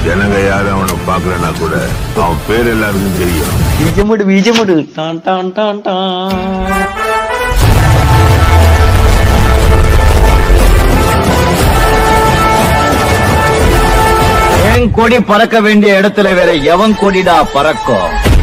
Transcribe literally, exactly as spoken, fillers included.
ஜனங்க யாரும் அவனை பாக்கலன்னா கூட அவன் பேர் எல்லாருக்கும் தெரியும். விஜயமுடு விஜயமுடு டான் டான் டான் டான். என் கொடி பறக்க வேண்டிய இடத்துல வேற எவன் கொடிடா பறக்கும்?